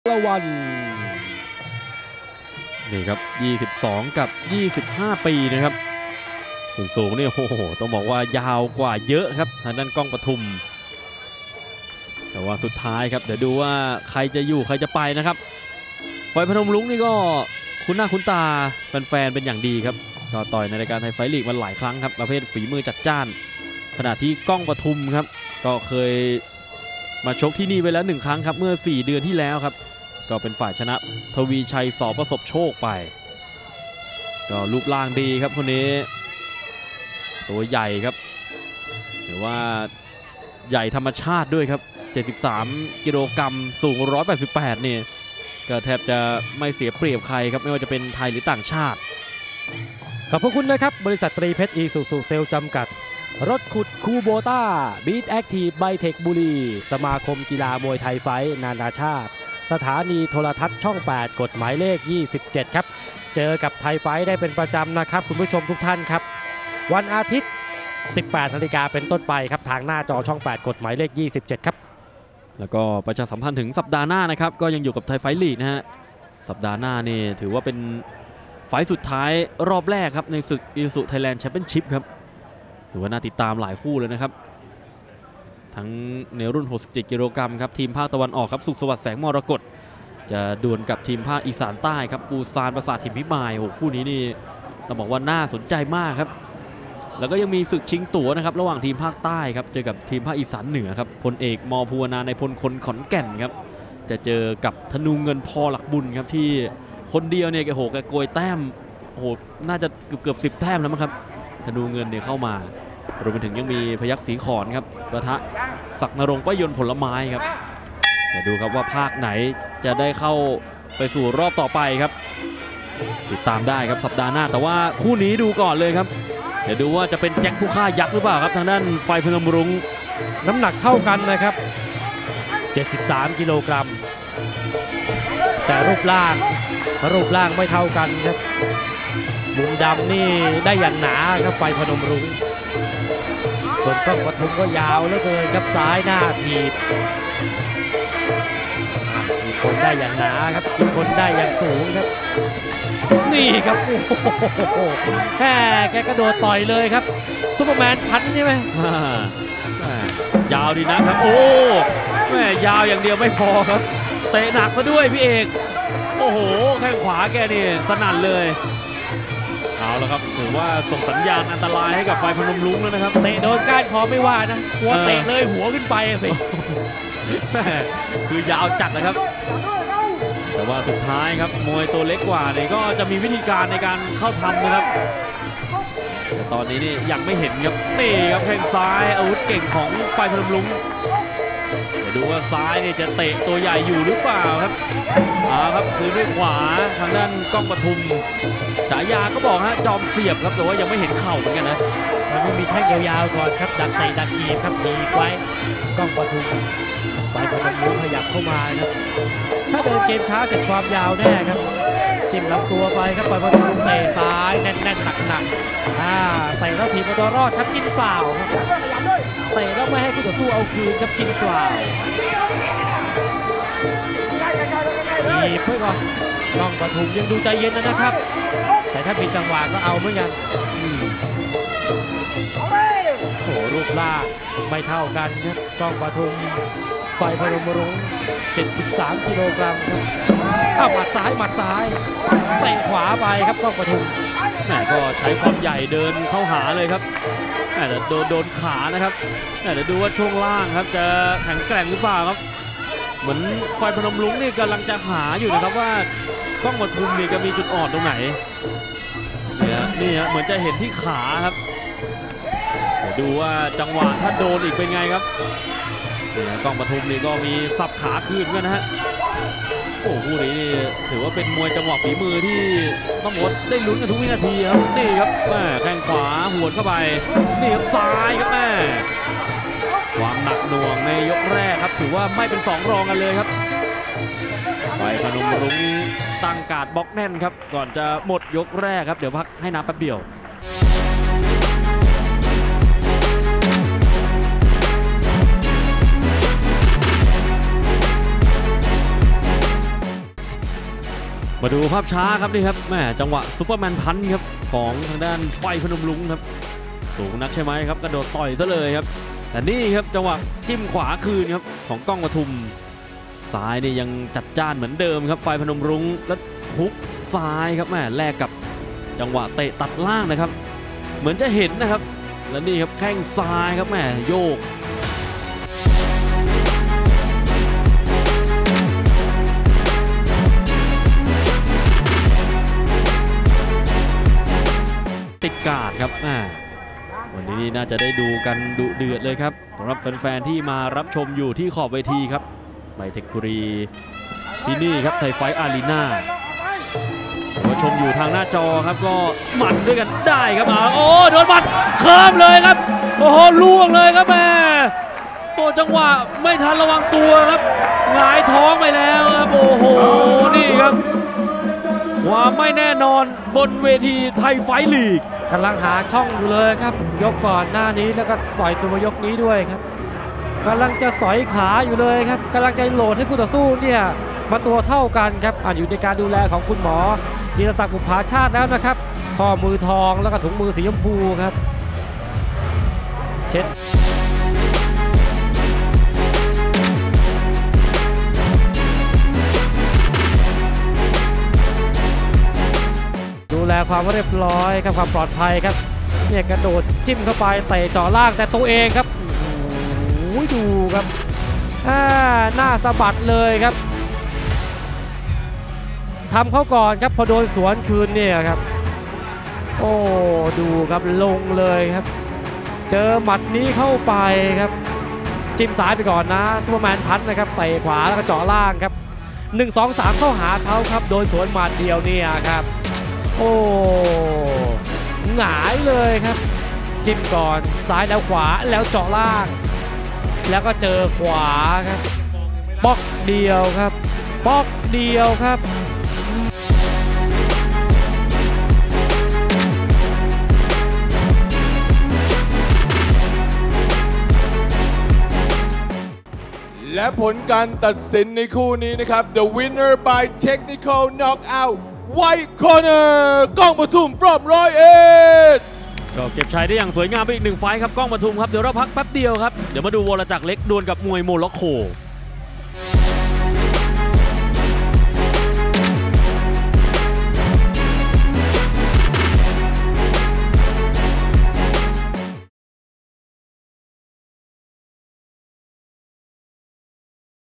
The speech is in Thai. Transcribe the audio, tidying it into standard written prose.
ละวันนี่ครับ22กับ25ปีนะครับส่วนสูงนี่โอ้โหต้องบอกว่ายาวกว่าเยอะครับทางด้านก้องปทุมแต่ว่าสุดท้ายครับเดี๋ยวดูว่าใครจะอยู่ใครจะไปนะครับไฟพนมรุ้งนี่ก็คุ้นหน้าคุ้นตาแฟนๆเป็นอย่างดีครับก็ต่อยในรายการไทยไฟท์ลีกมาหลายครั้งครับประเภทฝีมือจัดจ้านขณะที่ก้องปทุมครับก็เคยมาชกที่นี่ไปแล้ว1 ครั้งครับเมื่อ4 เดือนที่แล้วครับก็เป็นฝ่ายชนะทวีชัยสประสบโชคไปก็รูปร่างดีครับคนนี้ตัวใหญ่ครับหรือว่าใหญ่ธรรมชาติด้วยครับ73 กิโลกรัมสูง188นี่ก็แทบจะไม่เสียเปรียบใครครับไม่ว่าจะเป็นไทยหรือต่างชาติขอบพระคุณนะครับบริษัทตรีเพชรอีซูซูเซลจำกัดรถขุดคูโบต้าบีทแอคทีฟไบเทคบุรีสมาคมกีฬามวยไทยไฟท์นานาชาติสถานีโทรทัศน์ช่อง8กฎหมายเลข27ครับเจอกับไทยไฟท์ได้เป็นประจำนะครับคุณผู้ชมทุกท่านครับวันอาทิตย์ 18 นาฬิกาเป็นต้นไปครับทางหน้าจอช่อง8กฎหมายเลข27ครับแล้วก็ประชาสัมพันธ์ถึงสัปดาห์หน้านะครับก็ยังอยู่กับไทยไฟท์ลีกนะฮะสัปดาห์หน้านี่ถือว่าเป็นไฟท์สุดท้ายรอบแรกครับในศึกอีซูไทยแลนด์แชมเปี้ยนชิพครับถือว่าน่าติดตามหลายคู่เลยนะครับทั้งในรุ่น67 กิโลกรัมครับทีมภาคตะวันออกครับสุขสวัสดิ์แสงมรกตจะดวลกับทีมภาคอีสานใต้ครับปูซานปราสาทหินพิมายโอ้คู่นี้นี่ต้องบอกว่าน่าสนใจมากครับแล้วก็ยังมีศึกชิงตั๋วนะครับระหว่างทีมภาคใต้ครับเจอกับทีมภาคอีสานเหนือครับพลเอกม.ภูวนาในพลคนขอนแก่นครับจะเจอกับธนูเงินพอหลักบุญครับที่คนเดียวเนี่ยแกโกยแต้มโอ้โหน่าจะเกือบ10 แต้มแล้วมั้งครับธนูเงินเนี่ยเข้ามารวมไปถึงยังมีพยัคฆ์ศรีขอนครับปะทะศักดิ์นรงค์ป้ายนผลไม้ครับเดี๋ยวดูครับว่าภาคไหนจะได้เข้าไปสู่รอบต่อไปครับติดตามได้ครับสัปดาห์หน้าแต่ว่าคู่นี้ดูก่อนเลยครับเดี๋ยวดูว่าจะเป็นแจ็คผู้ฆ่ายักษ์หรือเปล่าครับทางด้านไฟพนมรุ้งน้ำหนักเท่ากันนะครับ73 กิโลกรัมแต่รูปร่างไม่เท่ากันครับมุมดำนี่ได้อย่างหนาครับไฟพนมรุ้งส่วนก้องปทุมก็ยาวเหลือเกินครับซ้ายหน้าถีบมีคนได้อย่างหนาครับมีคนได้อย่างสูงครับนี่ครับโอ้โหแกกระโดดต่อยเลยครับซุปเปอร์แมนพันใช่ไหมยาวดีนะครับโอ้แม่ยาวอย่างเดียวไม่พอครับเตะหนักซะด้วยพี่เอกโอ้โหแข้งขวาแกนี่สนั่นเลยเอาแล้วครับถือว่าส่งสัญญาณอันตรายให้กับไฟพนมรุ้งแล้วนะครับเตะโดนก้านคอไม่ว่านะกลัวเตะเลยหัวขึ้นไปสิคือยาวจัดนะครับแต่ว่าสุดท้ายครับมวยตัวเล็กกว่านี่ก็จะมีวิธีการในการเข้าทำนะครับแต่ตอนนี้นี่ยังไม่เห็นครับนี่ครับแข้งซ้ายอาวุธเก่งของไฟพนมรุ้งเดี๋ยวดูว่าซ้ายนี่จะเตะตัวใหญ่อยู่หรือเปล่าครับครับคือด้วยขวาทางด้านก้องปทุมฉายาก็บอกฮะจอมเสียบครับแต่ว่ายังไม่เห็นเข่าเหมือนกันนะมันต้องมีแข้งยาวๆก่อนครับดักเตะดักทีบครับทีบไว้ก้องปทุมไฟพนมรุ้งขยับเข้ามาครับถ้าเดินเกมช้าเสร็จความยาวแน่ครับจิ้มลำตัวไปครับไฟพนมรุ้งเตะซ้ายแน่นๆหนักๆเตะแล้วถีบตัวรอดครับกินเปล่าครับเตะแล้วไม่ให้คู่ต่อสู้เอาคืนครับกินเปล่าถีบไว้ก่อนก้องปทุมยังดูใจเย็นนะครับแต่ถ้ามีจังหวะก็เอาเหมือนกันโอ้รูปร่างไม่เท่ากันครับก้องปทุมไฟพนมรุ้ง73 กิโลกรัมครับหมัดซ้ายเตะขวาไปครับก้องปทุมแม่ก็ใช้ความใหญ่เดินเข้าหาเลยครับแต่โดนขานะครับแต่เดี๋ยวดูว่าช่วงล่างครับจะแข็งแกร่งหรือเปล่าครับเหมือนไฟพนมรุ้งนี่กำลังจะหาอยู่นะครับว่าก้องปทุมนี่จะมีจุดอ่อนตรงไหนนี่ฮะเหมือนจะเห็นที่ขาครับเดี๋ยวดูว่าจังหวะถ้าโดนอีกเป็นไงครับก้องปทุมนี่ก็มีสับขาคืนกันนะฮะโอ้คู่นี้นี่ถือว่าเป็นมวยจังหวะฝีมือที่ต้องบอกได้ลุ้นกันทุกวินาทีครับนี่ครับแม่แข้งขวาหวนเข้าไปนี่ครับซ้ายครับแม่ความหนักหน่วงในยกแรกครับถือว่าไม่เป็น2 รองกันเลยครับไฟพนมรุ้งตั้งการ์ดบล็อกแน่นครับก่อนจะหมดยกแรกครับเดี๋ยวพักให้น้ำแป๊บเดียวมาดูภาพช้าครับนี่ครับแม่จังหวะซุปเปอร์แมนพันธ์ครับของทางด้านไฟพนมรุ้งครับสูงนักใช่ไหมครับกระโดดต่อยซะเลยครับแต่นี่ครับจังหวะจิ้มขวาคืนครับของก้องปทุมซ้ายนี่ยังจัดจ้านเหมือนเดิมครับไฟพนมรุ้งแล้วฮุกซ้ายครับแม่แลกกับจังหวะเตะตัดล่างนะครับเหมือนจะเห็นนะครับแล้วนี่ครับแข้งซ้ายครับแม่โยกติดการ์ดครับวันนี้น่าจะได้ดูกันดุเดือดเลยครับสำหรับแฟนๆที่มารับชมอยู่ที่ขอบเวทีครับไบเทคบุรีที่นี่ครับไทยไฟท์อารีนามาชมอยู่ทางหน้าจอครับก็หมัดด้วยกันได้ครับโอ้โดนหมัดเคิร์มเลยครับโอ้โหล่วงเลยครับแม่โอ้จังหวะไม่ทันระวังตัวครับหงายท้องไปแล้วครับโอ้โหนี่ครับความไม่แน่นอนบนเวทีไทยไฟท์ลีกกำลังหาช่องอยู่เลยครับยกก่อนหน้านี้แล้วก็ปล่อยตัวยกนี้ด้วยครับกำลังจะสอยขาอยู่เลยครับกำลังจะโหลดให้คู่ต่อสู้เนี่ยมาตัวเท่ากันครับอยู่ในการดูแลของคุณหมอจิรศักดิ์บุภาชาติแล้วนะครับข้อมือทองแล้วก็ถุงมือสีชมพูครับเช็ดดูแลความเรียบร้อยครับความปลอดภัยครับเนี่ยกระโดดจิ้มเข้าไปเตะจ่อล่างแต่ตัวเองครับโอ้ยดูครับหน้าสะบัดเลยครับทำเขาก่อนครับพอโดนสวนคืนเนี่ยครับโอ้ดูครับลงเลยครับเจอหมัดนี้เข้าไปครับจิ้มซ้ายไปก่อนนะซุปเปอร์แมนพันนะครับเตะขวาแล้วก็เจาะล่างครับ1-2-3เข้าหาเขาครับโดนสวนหมัดเดียวเนี่ยครับโอ้หงายเลยครับจิ้มก่อนซ้ายแล้วขวาแล้วเจาะล่างแล้วก็เจอขวาครับป๊อกเดียวครับป๊อกเดียวครับและผลการตัดสินในคู่นี้นะครับ The winner by technical knockout White Corner ก้องปทุม from 101 ก็เก็บชัยได้อย่างสวยงามไปอีก1 ไฟท์ครับก้องปทุมครับเดี๋ยวเราพักแป๊บเดียวครับเดี๋ยวมาดูวรจักรเล็กดวลกับมวยโมร็อกโก